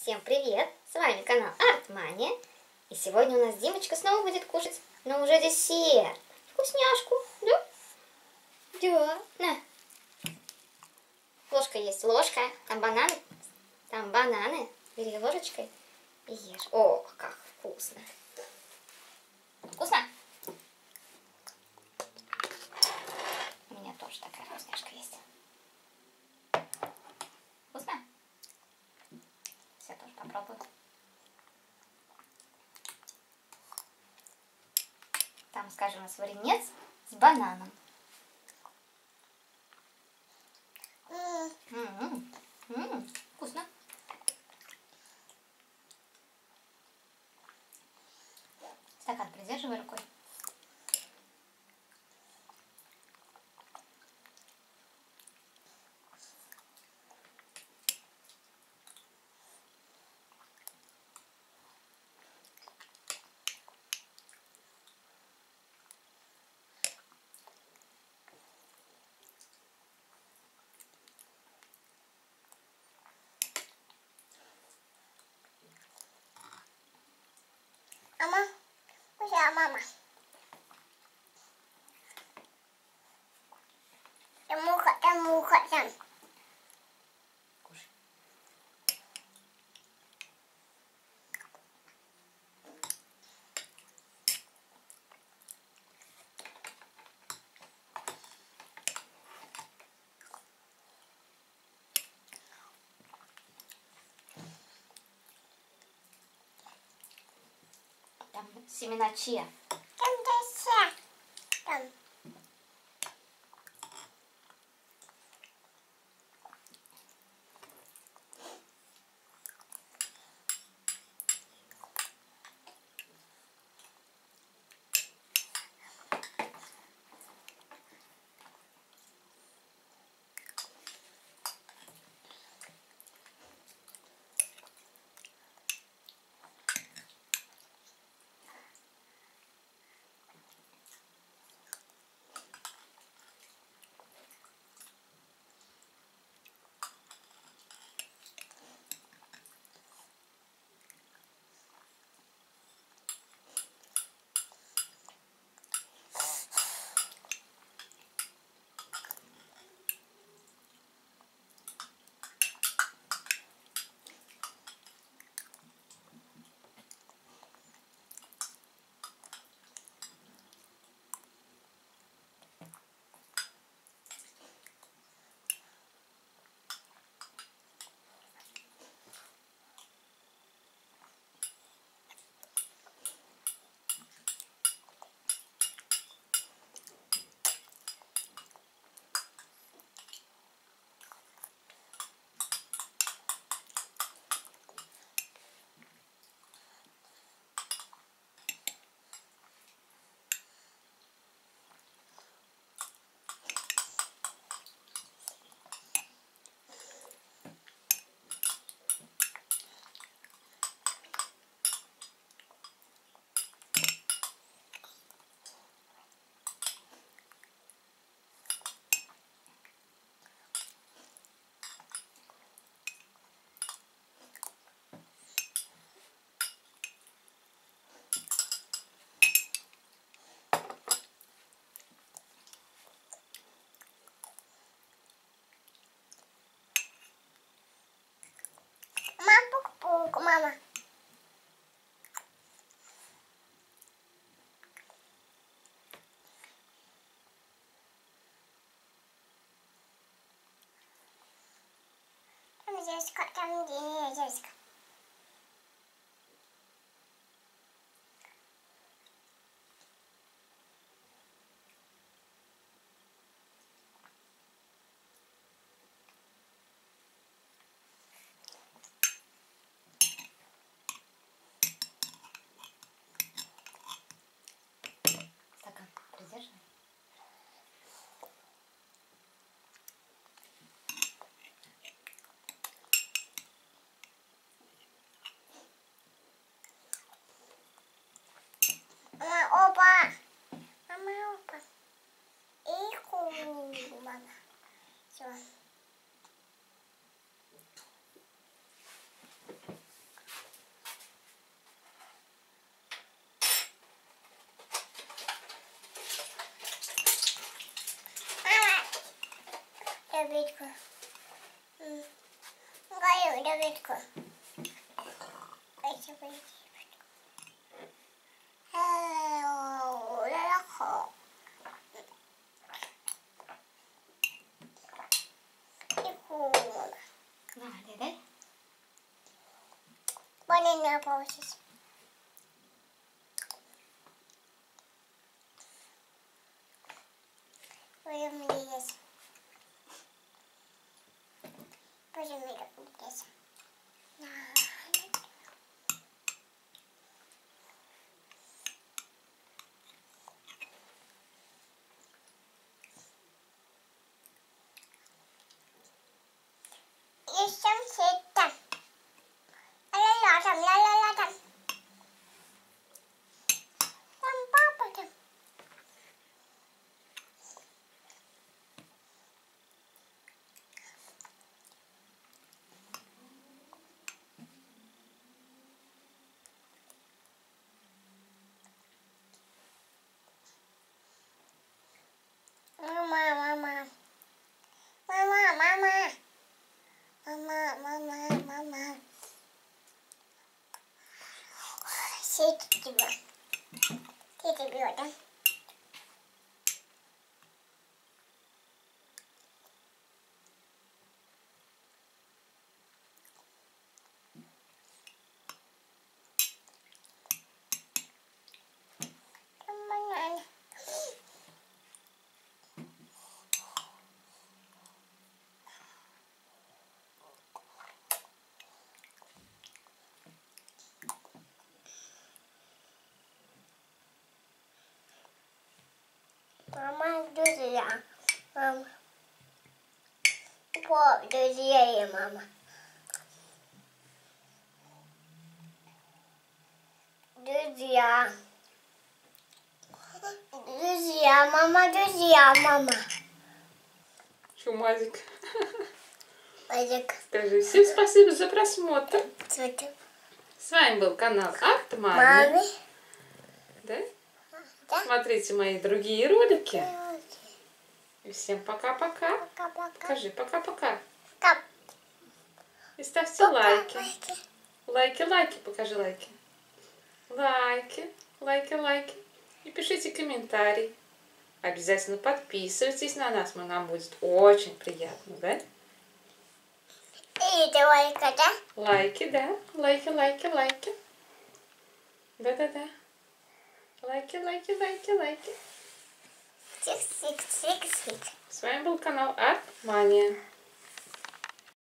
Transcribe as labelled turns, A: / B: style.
A: Всем привет! С вами канал Артмания. И сегодня у нас Димочка снова будет кушать, но уже десерт. Вкусняшку, да? Да, на. Ложка есть, ложка. Там бананы. Там бананы. Бери ложечкой и ешь. О, как вкусно. Вкусно? У меня тоже такая вкусняшка есть. Вкусно? Все тоже попробую. Там, скажем, у нас варенец с бананом. Вкусно. Стакан придерживай рукой.
B: Мама. Там муха, там.
A: Кушай. Там семена чиа.
B: Там дальше. Там. Пук-пук, мама. Там Зеська, там Зеська.
A: Стакан придерживай.
B: Давидку. Гаю, Давидку.
A: Давай, дай.
B: Банana получится. Будем есть. Будем есть. Еще там. Ла-ла-ла там, ла-ла-ла там. Там папа там. Мама, мама. Мама, мама. Мама, мама, мама. Сеть тебя. Сеть тебя, да? Там банан. Мама, друзья. Мама. Пап, друзья и мама. Друзья. Друзья, мама, друзья, мама.
C: Чумазик.
B: Мазик.
C: Скажи всем спасибо за просмотр.
B: Цветы.
C: С вами был канал Арт Мани.
B: Маме.
C: Да?
B: Да?
C: Смотрите мои другие ролики. И всем пока-пока.
B: Пока-пока.
C: Скажи пока-пока.
B: Пока.
C: И ставьте лайки. Лайки. Покажи лайки. Лайки. И пишите комментарий. Обязательно подписывайтесь на нас. Нам будет очень приятно, да?
B: И это лайка, да?
C: Лайки, да. Лайки. Да. Лайки.
B: Сик.
C: С вами был канал Арт Мания.